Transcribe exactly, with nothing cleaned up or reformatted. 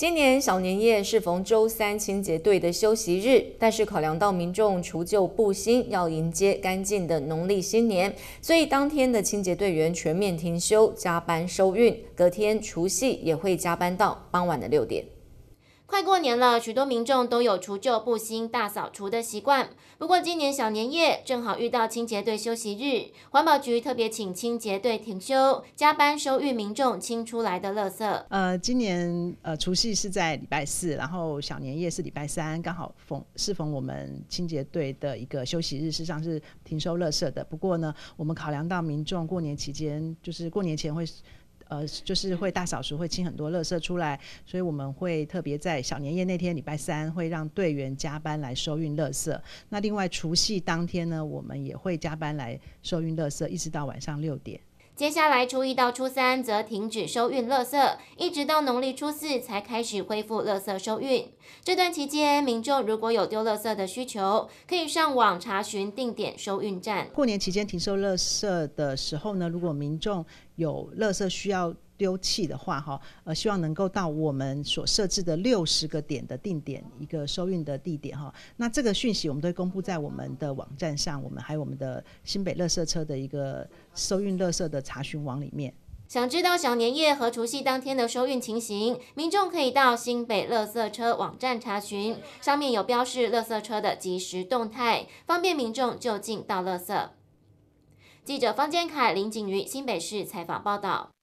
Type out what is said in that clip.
今年小年夜适逢周三清洁队的休息日，但是考量到民众除旧布新，要迎接干净的农历新年，所以当天的清洁队员全面停休，加班收运。隔天除夕也会加班到傍晚的六点。 快过年了，许多民众都有除旧布新、大扫除的习惯。不过今年小年夜正好遇到清洁队休息日，环保局特别请清洁队停休，加班收运民众清出来的垃圾。 呃，今年呃除夕是在礼拜四，然后小年夜是礼拜三，刚好逢适逢我们清洁队的一个休息日，事实上是停收垃圾的。不过呢，我们考量到民众过年期间，就是过年前会。呃，就是会大扫除，会清很多垃圾出来，所以我们会特别在小年夜那天，礼拜三会让队员加班来收运垃圾。那另外除夕当天呢，我们也会加班来收运垃圾，一直到晚上六点。 接下来初一到初三则停止收运垃圾，一直到农历初四才开始恢复垃圾收运。这段期间，民众如果有丢垃圾的需求，可以上网查询定点收运站。 过年期间停收垃圾的时候呢，如果民众有垃圾需要丢弃的话，哈，呃，希望能够到我们所设置的六十个点的定点一个收运的地点，哈。那这个讯息我们都会公布在我们的网站上，我们还有我们的新北垃圾车的一个收运垃圾的查询网里面。 想知道小年夜和除夕当天的收运情形，民众可以到新北垃圾车网站查询，上面有标示垃圾车的即时动态，方便民众就近倒垃圾。记者方坚凯、林景瑜新北市采访报道。